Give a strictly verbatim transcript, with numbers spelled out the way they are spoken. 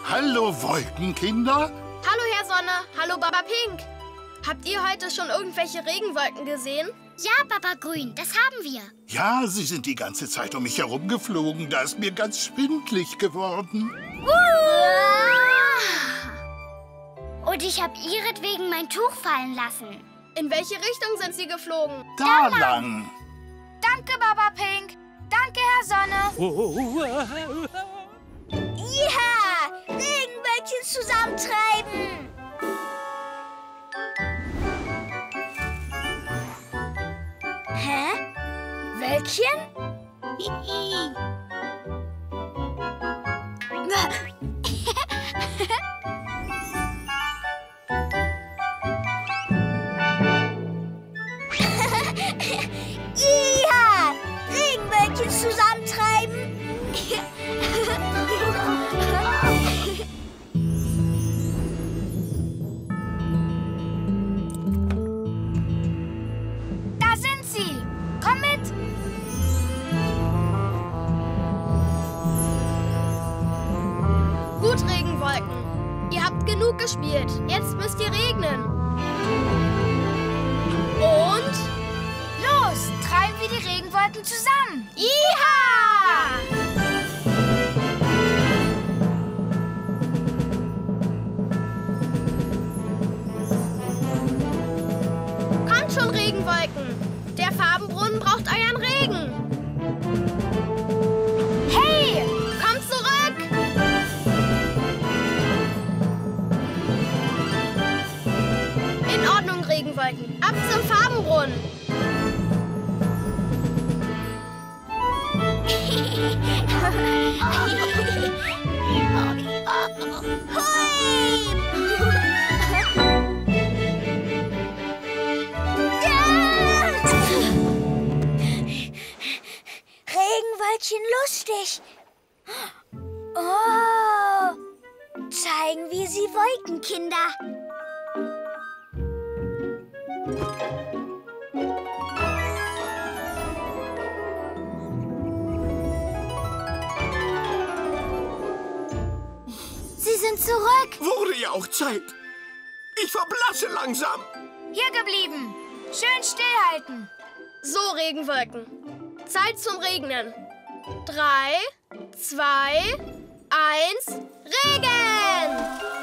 Hallo, Wolkenkinder. Hallo, Herr Sonne. Hallo, Baba Pink. Habt ihr heute schon irgendwelche Regenwolken gesehen? Ja, Baba Grün, das haben wir. Ja, sie sind die ganze Zeit um mich herumgeflogen. Da ist mir ganz schwindlig geworden. Und ich habe ihretwegen mein Tuch fallen lassen. In welche Richtung sind sie geflogen? Da lang. Danke, Baba Pink. Danke, Herr Sonne. Ja, Regenwölkchen zusammentreiben. Hä? Wölkchen? Ja, Regenwölkchen zusammentreiben. Da sind sie. Komm mit. Gut, Regenwolken. Ihr habt genug gespielt. Jetzt müsst ihr regnen. Und? Los, treiben wir die Regenwolken zusammen. Iha! Kommt schon, Regenwolken. Der Farbenbrunnen braucht euren Regen. Hey! Kommt zurück! In Ordnung, Regenwolken. Ab zum Farbenbrunnen. Regenwölkchen lustig. Oh, zeigen wir sie Wolkenkinder. Sie sind zurück. Wurde ja auch Zeit. Ich verblasse langsam. Hier geblieben. Schön stillhalten. So, Regenwolken. Zeit zum Regnen. Drei, zwei, eins, Regen!